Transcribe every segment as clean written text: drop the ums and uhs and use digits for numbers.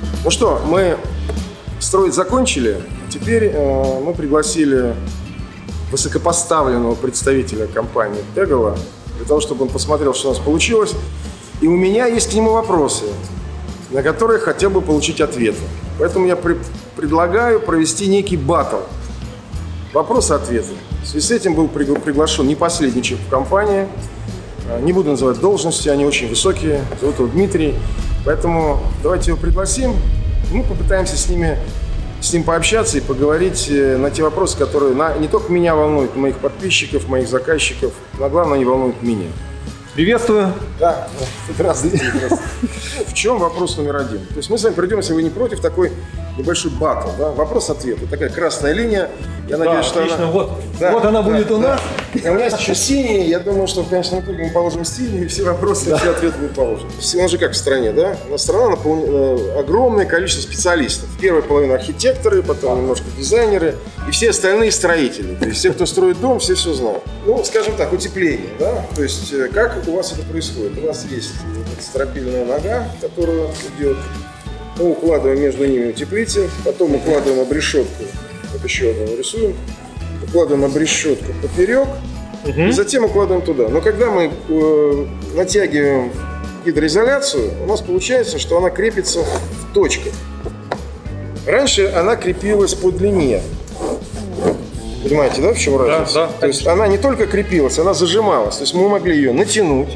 Ну что, мы строить закончили. Теперь мы пригласили высокопоставленного представителя компании Tegel для того, чтобы он посмотрел, что у нас получилось. И у меня есть к нему вопросы, на которые хотел бы получить ответы. Поэтому я предлагаю провести некий баттл. Вопросы-ответы. В связи с этим был приглашен не последний человек в компании. Не буду называть должности, они очень высокие. Зовут его Дмитрий. Поэтому давайте его пригласим. Мы попытаемся с ним пообщаться и поговорить на те вопросы, которые не только меня волнуют, моих подписчиков, моих заказчиков, но главное, они волнуют меня. Приветствую. Да, здравствуйте. В чем вопрос номер один? То есть мы с вами придем, если вы не против, такой небольшой баттл, да? Вопрос-ответ. Такая красная линия. Я надеюсь, что отлично. она... Вот она будет у нас. А у меня есть еще синяя. Я думаю, что в конечном итоге мы положим синюю, и все вопросы, все ответы будут положены. У нас же как в стране, да? У нас страна наполнена огромное количество специалистов. Первая половина архитекторы, потом немножко дизайнеры и все остальные строители. То есть все, кто строит дом, все знают. Ну, скажем так, утепление, да? То есть как у вас это происходит? У вас есть стропильная нога, которая идет. Мы укладываем между ними утеплитель, потом укладываем обрешетку. Вот еще одну рисуем. Укладываем обрешетку поперек, и затем укладываем туда. Но когда мы натягиваем гидроизоляцию, у нас получается, что она крепится в точках. Раньше она крепилась по длине. Понимаете, да, в чем разница? Да, То есть она не только крепилась, она зажималась. То есть мы могли ее натянуть,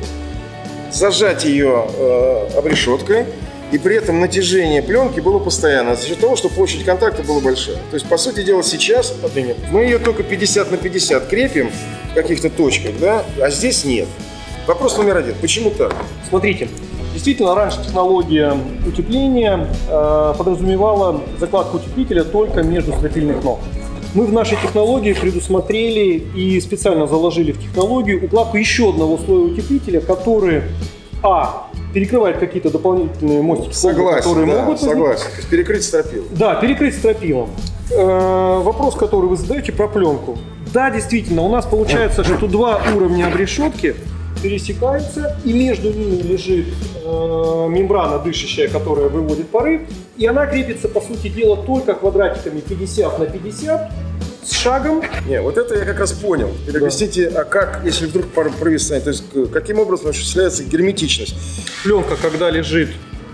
зажать ее обрешеткой, и при этом натяжение пленки было постоянно за счет того, что площадь контакта была большая. То есть, по сути дела, сейчас мы ее только 50 на 50 крепим в каких-то точках, да, а здесь нет. Вопрос номер один. Почему так? Смотрите, действительно, раньше технология утепления подразумевала закладку утеплителя только между стропильных ног. Мы в нашей технологии предусмотрели и специально заложили в технологию укладку еще одного слоя утеплителя, который перекрывает какие-то дополнительные мостики, которые могут... Согласен. То есть перекрыть стропилом. Да, перекрыть стропилом. Вопрос, который вы задаете про пленку. Да, действительно, у нас получается, что два уровня обрешетки пересекаются, и между ними лежит мембрана дышащая, которая выводит пары, и она крепится, по сути дела, только квадратиками 50 на 50 с шагом. Не, вот это я как раз понял. Теперь объясните, а как, если вдруг провис станет, то есть каким образом осуществляется герметичность? Пленка, когда лежит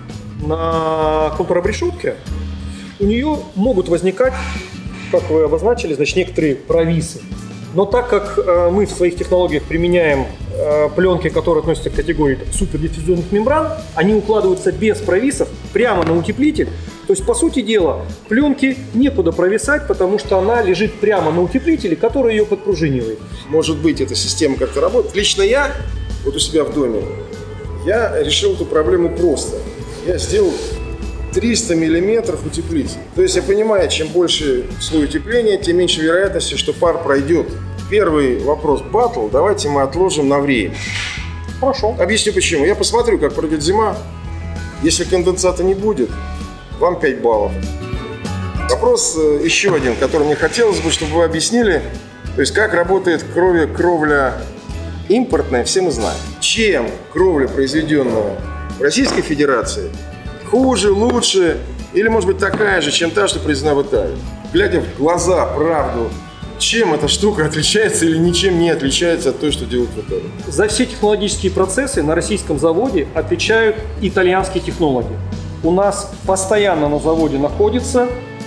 на контуробрешетке, у нее могут возникать, как вы обозначили, значит, некоторые провисы. Но так как мы в своих технологиях применяем пленки, которые относятся к категории супердиффузионных мембран, они укладываются без провисов прямо на утеплитель. То есть, по сути дела, пленке некуда провисать, потому что она лежит прямо на утеплителе, который ее подпружинивает. Может быть, эта система как-то работает. Лично я, вот у себя в доме, я решил эту проблему просто. Я сделал 300 миллиметров утеплитель. То есть я понимаю, чем больше слой утепления, тем меньше вероятности, что пар пройдет. Первый вопрос баттл давайте мы отложим на время. Хорошо. Объясню почему. Я посмотрю, как пройдет зима. Если конденсата не будет, вам 5 баллов. Вопрос еще один, который мне хотелось бы, чтобы вы объяснили. То есть как работает кровля импортная, все мы знаем. Чем кровля, произведенная в Российской Федерации, хуже, лучше или, может быть, такая же, чем та, что произведена в Италии? Глядя в глаза, правду, чем эта штука отличается или ничем не отличается от той, что делают в Италии? За все технологические процессы на российском заводе отвечают итальянские технологи. У нас постоянно на заводе находится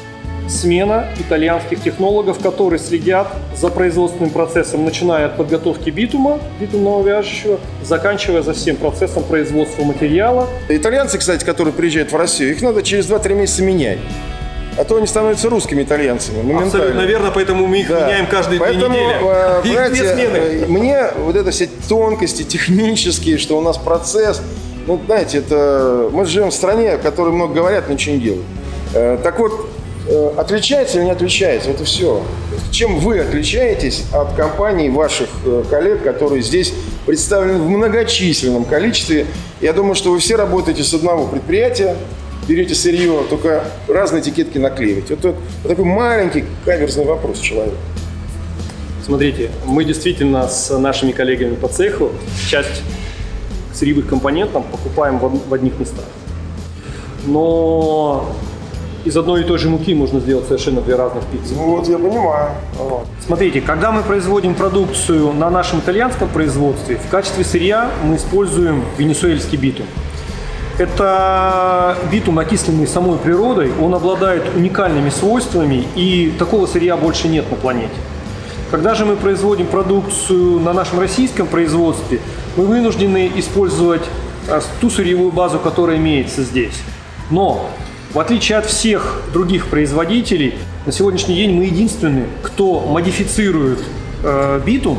смена итальянских технологов, которые следят за производственным процессом, начиная от подготовки битумного вяжущего, заканчивая за всем процессом производства материала. Итальянцы, кстати, которые приезжают в Россию, их надо через 2-3 месяца менять. А то они становятся русскими итальянцами моментально. Абсолютно верно, поэтому мы их меняем каждые 2 недели. Понимаете, мне вот это все тонкости технические, что у нас процесс, ну, знаете, это мы живем в стране, в которой много говорят, но ничего не делают. Так вот, отличается или не отличается, это все. Чем вы отличаетесь от компаний ваших коллег, которые здесь представлены в многочисленном количестве? Я думаю, что вы все работаете с одного предприятия, берете сырье, только разные этикетки наклеиваете. Вот такой маленький каверзный вопрос человека. Смотрите, мы действительно с нашими коллегами по цеху часть сырьевых компонентов покупаем в одних местах. но из одной и той же муки можно сделать совершенно две разных пиццы. Ну вот, я понимаю. Смотрите, когда мы производим продукцию на нашем итальянском производстве, в качестве сырья мы используем венесуэльский битум. Это битум, окисленный самой природой, он обладает уникальными свойствами, и такого сырья больше нет на планете. Когда же мы производим продукцию на нашем российском производстве, мы вынуждены использовать ту сырьевую базу, которая имеется здесь. Но в отличие от всех других производителей, на сегодняшний день мы единственные, кто модифицирует битум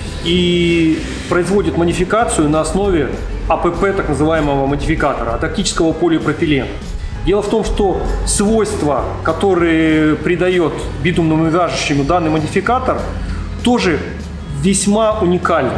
и производит модификацию на основе АПП, так называемого модификатора, атактического полипропилена. Дело в том, что свойства, которые придает битумному вяжущему данный модификатор, тоже весьма уникальны.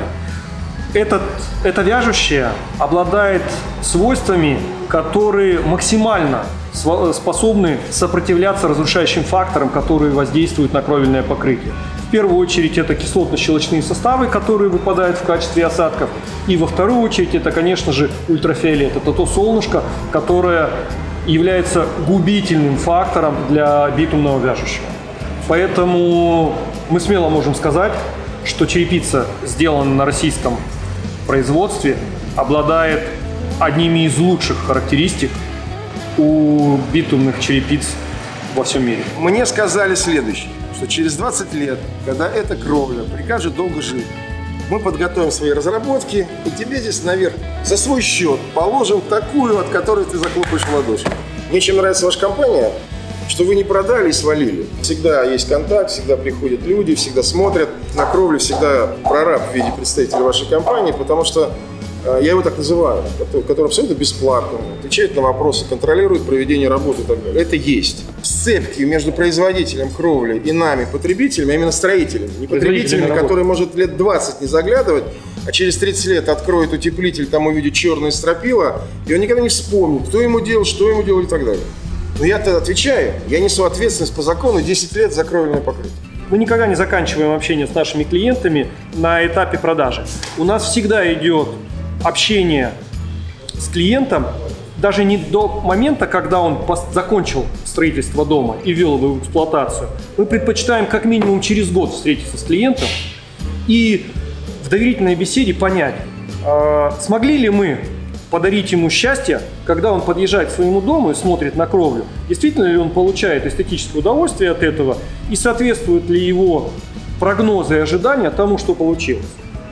Это вяжущее обладает свойствами, которые максимально способны сопротивляться разрушающим факторам, которые воздействуют на кровельное покрытие. В первую очередь это кислотно-щелочные составы, которые выпадают в качестве осадков. И во вторую очередь это, конечно же, ультрафиолет. Это то солнышко, которое является губительным фактором для битумного вяжущего. Поэтому мы смело можем сказать, что черепица, сделанная на российском производстве, обладает одними из лучших характеристик у битумных черепиц во всем мире. Мне сказали следующее, что через 20 лет, когда эта кровля прикажет долго жить, мы подготовим свои разработки, и тебе здесь наверх за свой счет положим такую, от которой ты захлопаешь в ладоши. Мне чем нравится ваша компания, что вы не продали и свалили. Всегда есть контакт, всегда приходят люди, всегда смотрят. На кровле всегда прораб в виде представителя вашей компании, потому что я его так называю, который абсолютно бесплатно отвечает на вопросы, контролирует проведение работы и так далее. Это есть. Сцепки между производителем кровли и нами, потребителями, а именно строителями. Не потребителями, которые, может, лет 20 не заглядывать, а через 30 лет откроет утеплитель, там увидит черное стропила, и он никогда не вспомнит, кто ему делал, что ему делал и так далее. Но я-то отвечаю, я несу ответственность по закону 10 лет за кровельное покрытие. Мы никогда не заканчиваем общение с нашими клиентами на этапе продажи. У нас всегда идет общение с клиентом, даже не до момента, когда он закончил строительство дома и ввел его в эксплуатацию. Мы предпочитаем как минимум через год встретиться с клиентом и в доверительной беседе понять, смогли ли мы подарить ему счастье, когда он подъезжает к своему дому и смотрит на кровлю, действительно ли он получает эстетическое удовольствие от этого и соответствуют ли его прогнозы и ожидания тому, что получилось.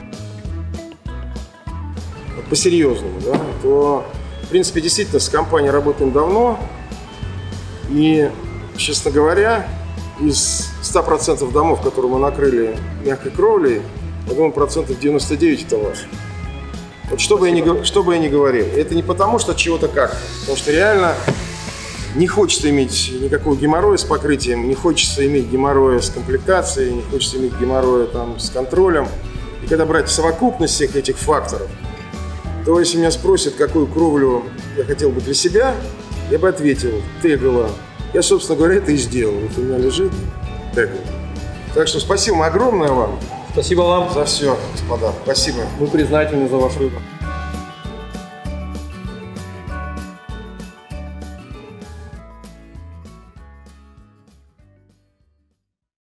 По-серьезному, да, то, в принципе, действительно, с компанией работаем давно. И, честно говоря, из 100% домов, которые мы накрыли мягкой кровлей, я думаю, 99% это ваши. Вот что бы я ни говорил, это не потому, что от чего-то как, потому что реально не хочется иметь никакого геморроя с покрытием, не хочется иметь геморроя с комплектацией, не хочется иметь геморроя там, с контролем. И когда брать в совокупность всех этих факторов, то если меня спросят, какую кровлю я хотел бы для себя, я бы ответил: Tegala. Я, собственно говоря, это и сделал. Вот у меня лежит Tegala. Так что спасибо огромное вам. Спасибо вам за все, господа. Спасибо. Мы признательны за ваш выбор.